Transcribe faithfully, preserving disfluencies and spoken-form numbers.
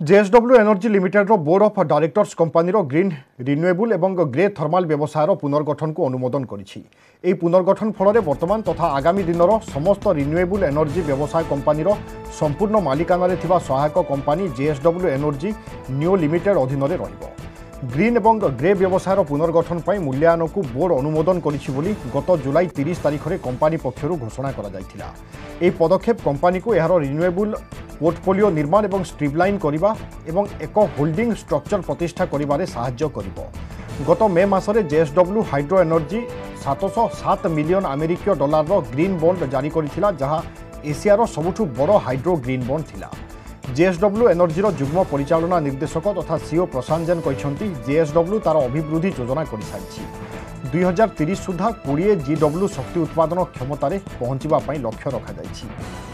JSW energy limited रो board of directors company रो green renewable एवं ग्रे थर्माल व्यवसायर पुनर्गठन को अनुमोदन करिछि। एई पुनर्गठन फल वर्तमान तथा आगामी दिन समस्त रिन्यूएबल एनर्जी व्यवसाय कंपानी रो संपूर्ण मालिकाना थिबा सहायक company JSW energy neo limited अधीन रे रहिबो। ग्रीन एवं ग्रे व्यवसायर पुनर्गठन पर मूल्यांकन को बोर्ड अनुमोदन करिछि बोली गत जुलाई तीस तारिख में कंपानी पक्षरु घोषणा करा जायथिला। एई पदक्षेप कंपानी को यार रिन्यूएबल पोर्टफोलियो निर्माण एवं स्ट्रीमलाइन करिबा एवं एक होल्डिंग स्ट्रक्चर प्रतिष्ठा करिबारे सहाय्य करिबो। गत मे मासरे जेएसडब्ल्यू हाइड्रो एनर्जी सात सौ सात मिलियन अमेरिकीय डॉलर रो ग्रीन बॉन्ड जारी करिथिला, जहां एशियार सबुठु बड़ हाइड्रो ग्रीन बॉन्ड थिला। जेएसडब्ल्यू एनर्जी रो जुग्म परिचालना निर्देशक तथा सीओ प्रशांत जैन कहते जेएसडब्ल्यू तार अभिवृद्धि योजना कर सारी दुई हजार तीस सुधा कोड़े जीडब्ल्यू शक्ति उत्पादन क्षमतार पहुंचवाई लक्ष्य रखा जायछि।